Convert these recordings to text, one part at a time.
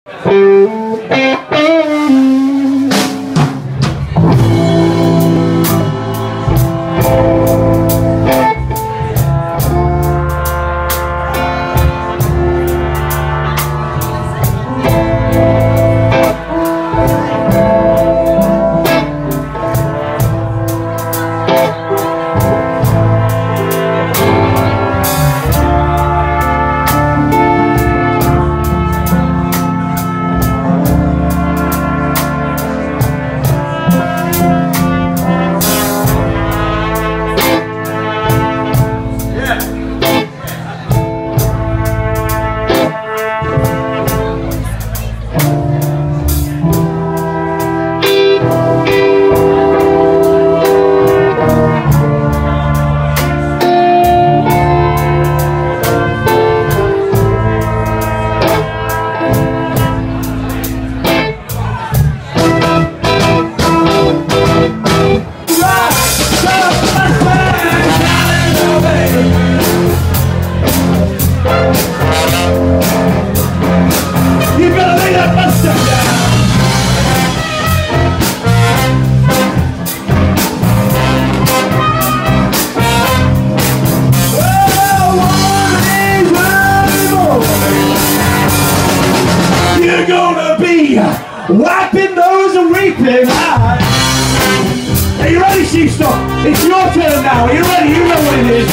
Wiping those reaping eyes. Are you ready, Sheafstock? It's your turn now. Are you ready? You know what it is.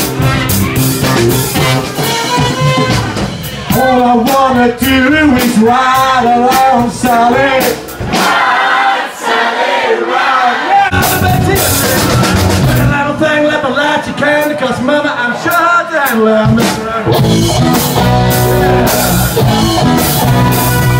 All I wanna do is ride along, Sally. Ride, Sally, ride. Yeah, a little thing, let me light your candy, cause mama, I'm sure to handle it. I'm Mr.